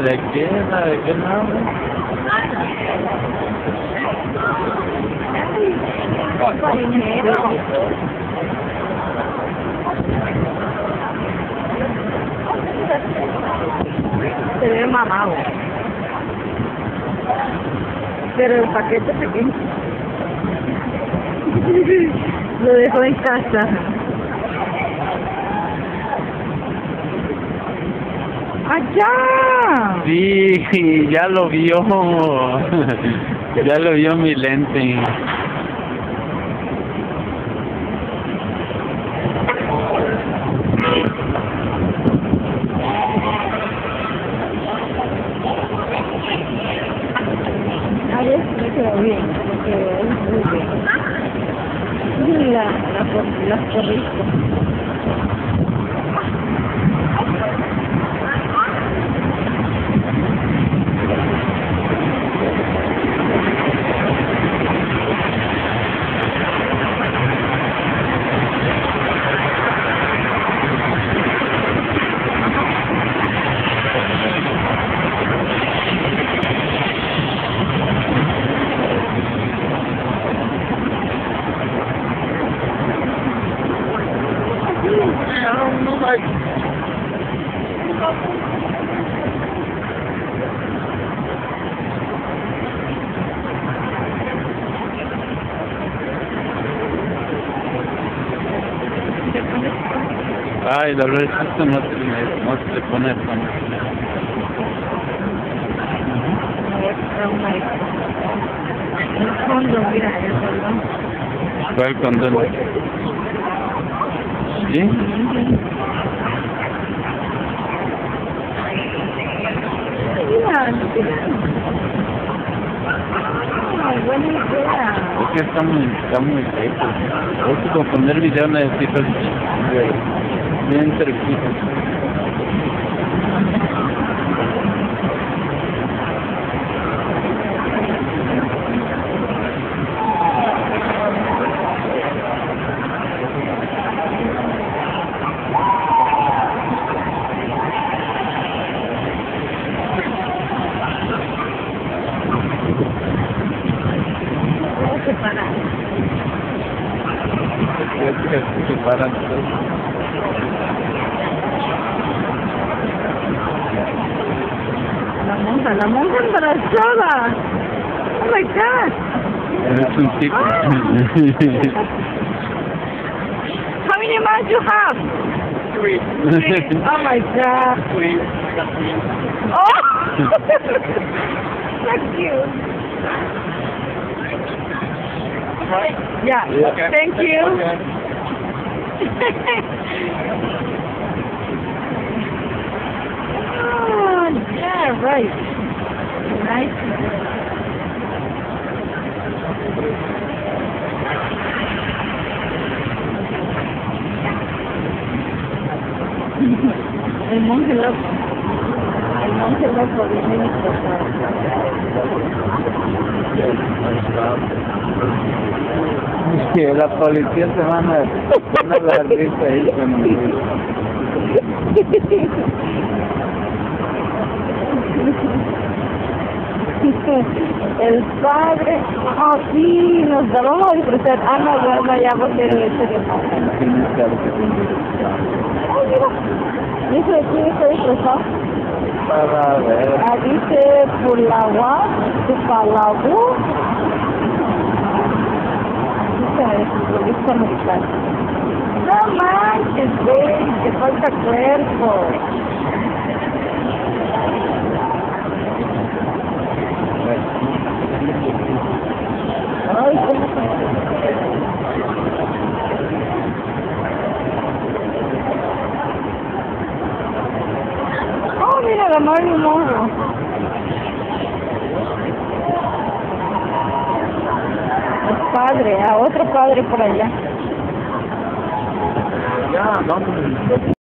de qué? ¿La de qué nombre? Se ve mamado. Pero el paquete pequeño. Lo dejó en casa. ¡Allá! Sí, ya lo vio. Ya lo vio mi lente. A ver si me quedó bien, me quedó muy bien. Las corrijo. Ay, Dolores, esto no se le pone el fondo. El fondo, mira, el fondo. ¿Cuál condón? ¿Sí? Mira, buena idea. Es que está muy lejos. Es que con poner video necesito bien cerquita. Se paran todos. La monja embarazada. Oh my God. Eres un tipo. How many months you have? 3. Oh my God. 3. Oh, so cute. Yeah. Okay. Thank you. Okay. Oh, yeah, right. Nice. El monje loco. El monje loco viene disfrazado. Que la policía se van a la risa ahí con el padre, oh sí, nos vamos a disfrutar. Ah, no, bueno, ya porque el hecho de oh, mira, dice de quién está disfrazado. para ver. Ah, dice Pulawa, Tupalawu. Dice, dice americano. No manches, güey, que falta cuerpo. Ay, ¿cómo oh, mira, la Marilyn Monroe. El padre, a otro padre por allá. Ya, vamos.